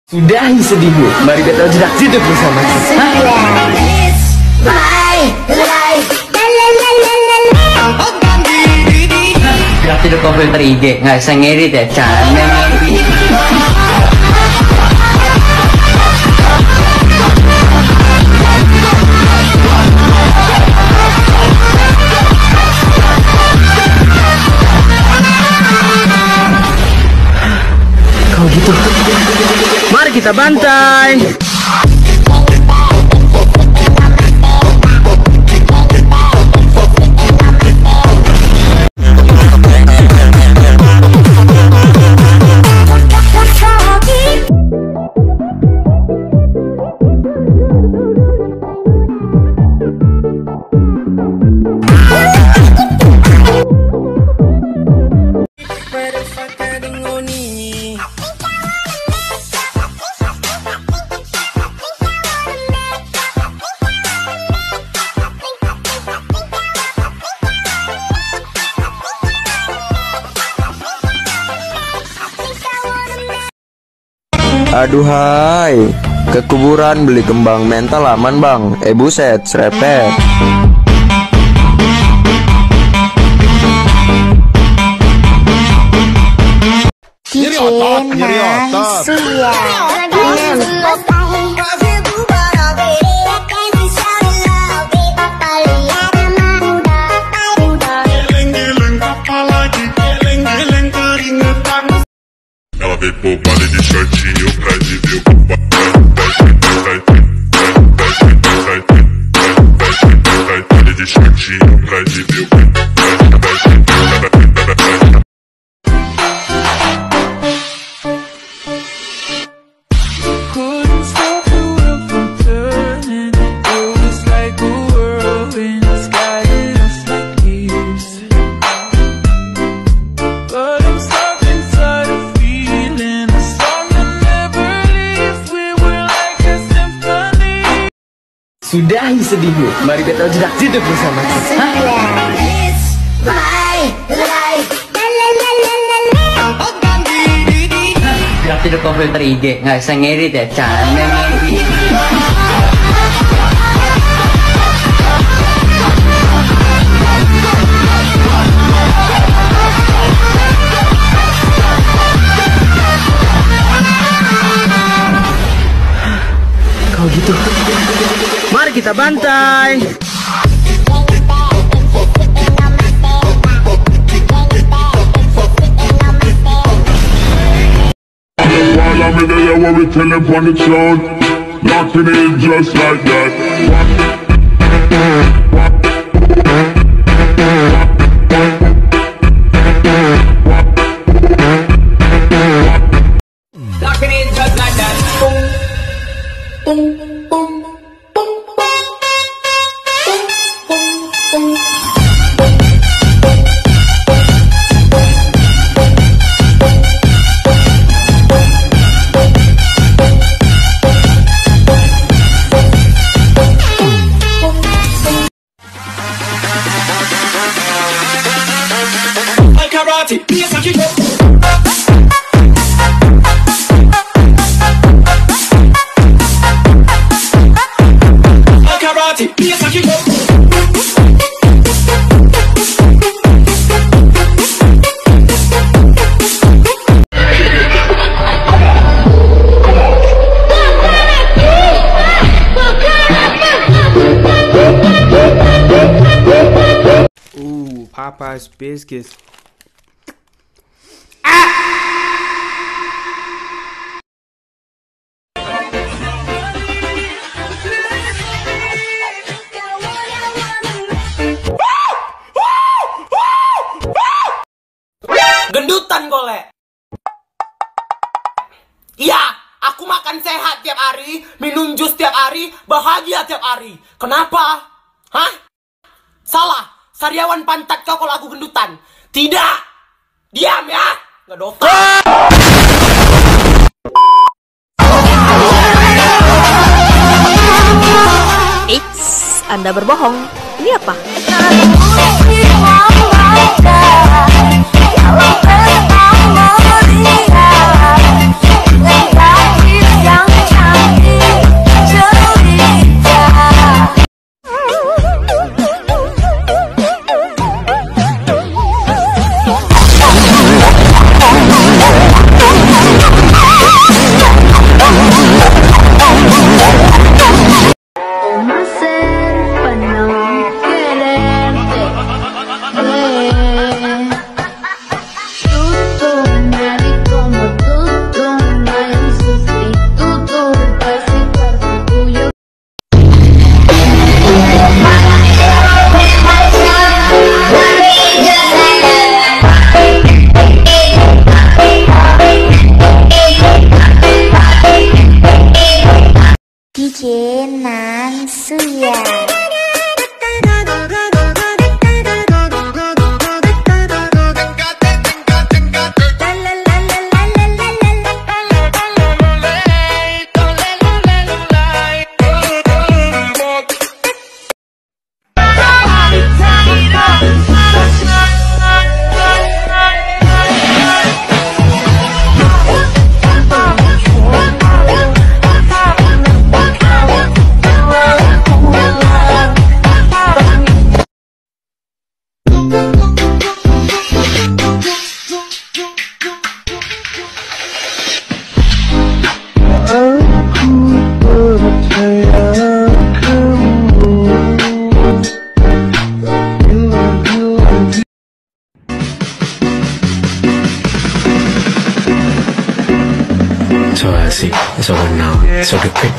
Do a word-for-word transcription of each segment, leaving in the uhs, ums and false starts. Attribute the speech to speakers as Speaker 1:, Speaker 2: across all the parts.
Speaker 1: Sudahi sedihmu, mari kita jedak hidup bersama.
Speaker 2: Jedak hidup kau filter I G, nggak bisa ngedit ya, canda ngedit.
Speaker 1: Kalau gitu, mari kita bantai.
Speaker 3: Aduhai, ke kuburan beli kembang mental aman bang. Eh buset, serepet.
Speaker 4: Nyeri otot, nyeri otot.
Speaker 5: Ela veio pro baile de shortinho pra dizer o baile de shortinho pra dizer o
Speaker 1: Sudahi sedihmu, mari kita jedak hidup bersama.
Speaker 2: Jedak hidup kau filter I G, nggak bisa ngedit ya, canda ngedit.
Speaker 1: Kalau gitu, mari kita bantai.
Speaker 5: While I'm in there, what we telling on the throne, locking in just like that.
Speaker 2: Locking in just like that. Boom, boom, boom, boom, boom, boom, boom.
Speaker 6: Karate, yes, I can. Yes, I can go.
Speaker 7: Ooh, Popeye's biscuits.
Speaker 6: Gendutan golek. Iya, aku makan sehat tiap hari, minum jus tiap hari, bahagia tiap hari. Kenapa? Hah? Salah. Sariawan pantat kau kalau aku gendutan. Tidak. Diam ya. Nggak dosa.
Speaker 8: Eits, Anda berbohong. Ini apa? Kalau
Speaker 4: Nansuya.
Speaker 9: So asik, so kenal, so deket.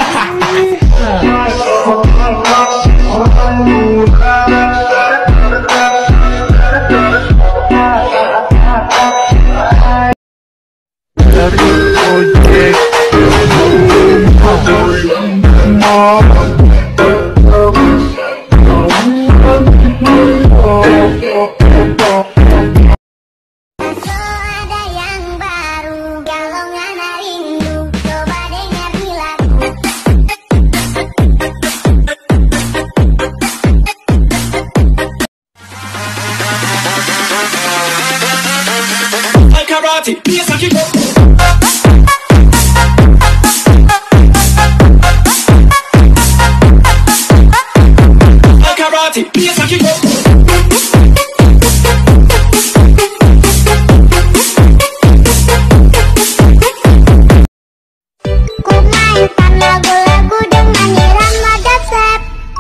Speaker 2: Karate, yes, I keep Karate, yes, I keep
Speaker 4: Ku mainkan lagu-lagu dengan irama dubstep.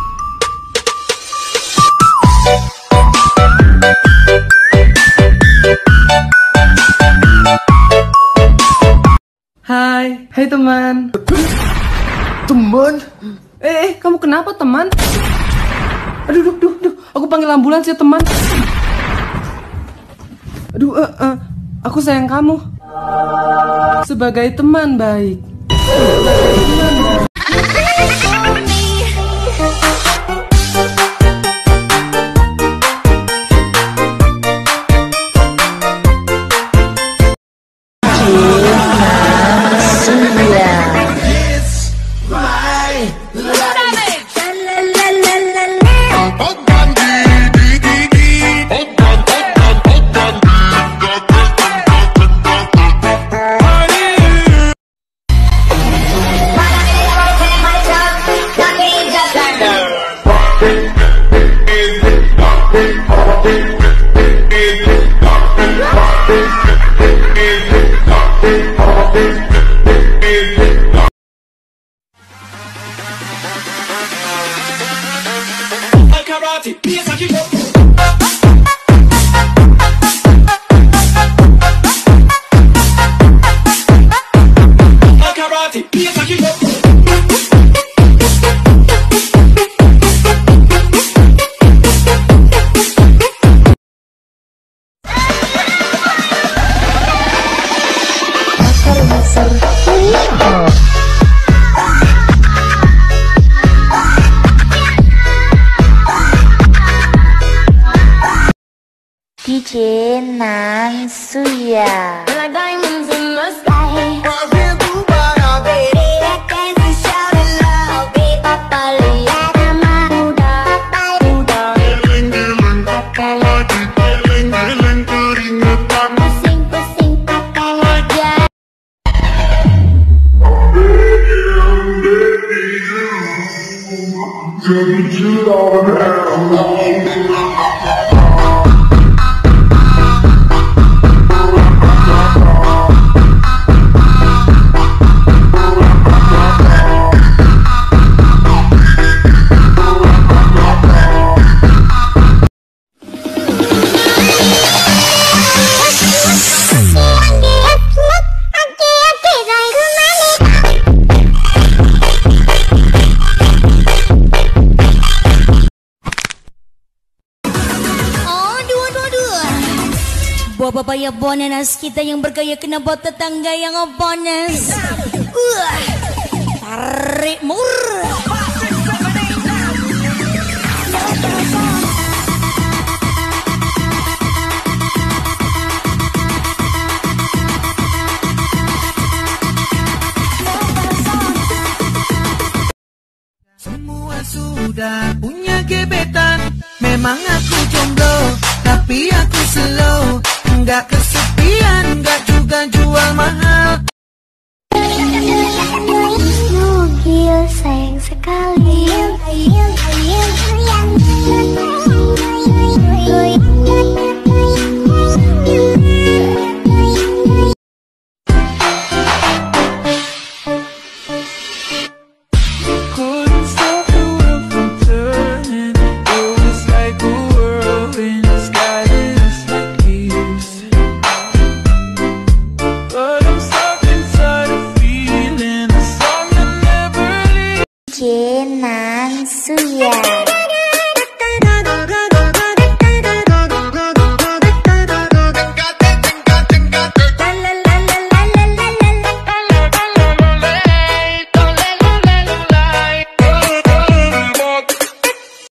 Speaker 1: Hai, hai teman.
Speaker 3: Teman?
Speaker 1: Eh, eh, kamu kenapa teman? Aduh, duh, duh, duh, aku panggil ambulans ya teman. Aduh, eh, eh, aku sayang kamu. Sebagai teman baik.
Speaker 2: Karate, yes, I keep Karate, yes, I keep
Speaker 4: D J Nansuya.
Speaker 2: like diamonds in the sky.
Speaker 10: Bapak ya bonus kita yang bergaya kena buat tetangga yang bonus. Uh, tarik mur.
Speaker 11: sudah punya gebetan. Memang aku jomblo, tapi aku slow. Nggak kesepian, nggak juga jual mahal.
Speaker 4: Nugil sayang sekali. Jenan Suya.